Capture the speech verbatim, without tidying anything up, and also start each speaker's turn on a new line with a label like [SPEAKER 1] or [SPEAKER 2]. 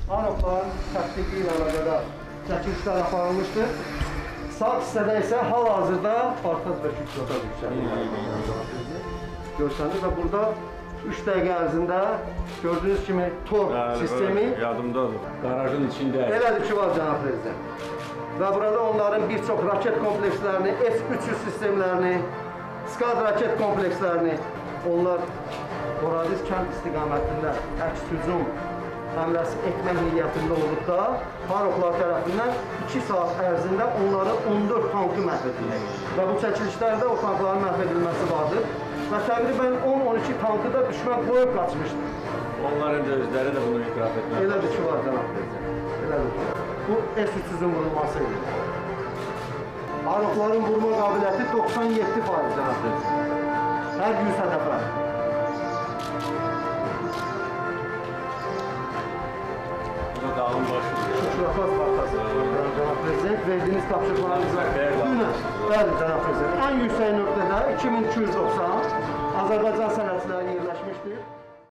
[SPEAKER 1] Anokların tətbiqi ilə əlaqədar çəkilişlər aparılmışdır. Sağ hissədə isə hal-hazırda partaj və küçüata yüksəlir. Görsəniz və burada üç dəqiqə ərzində gördüyünüz kimi tor sistemi
[SPEAKER 2] yadımdadır. Qarajın içində.
[SPEAKER 1] Elədir ki, var cənab prezident. Və burada onların bir çox raket komplekslərini, S üç yüz sistemlərini, SCAD raket komplekslərini, onlar Horadiz kənd istiqamətində əks hücum həmləsi etmək niyyətində olduqda Faroklar tərəfindən iki saat ərzində onların on dörd tankı məhv edilmək. Və bu çəkilişlərdə o tankların məhv edilməsi vardır. Və təqribən on on iki tankı da düşmən qoyub qaçmışdır.
[SPEAKER 2] Onların da özləri də bunu itiraf etmək.
[SPEAKER 1] Elədir ki, var cənab prezident. Elədir ki, var. Bu S üç yüzün vurulması idi. Arokların vurma qabiliyyəti doxsan yeddi faiz cənab prezident. Hər yüz hədəfə.
[SPEAKER 2] Dağın başı.
[SPEAKER 1] Şükürafaz partası. Cənab prezident, verdiyiniz tapşırıqlarınıza dünən, bəli cənab prezident, ən yüksək nöqtədə iki min iki yüz doxsan Azərbaycan sənətçiləri yerləşmişdir.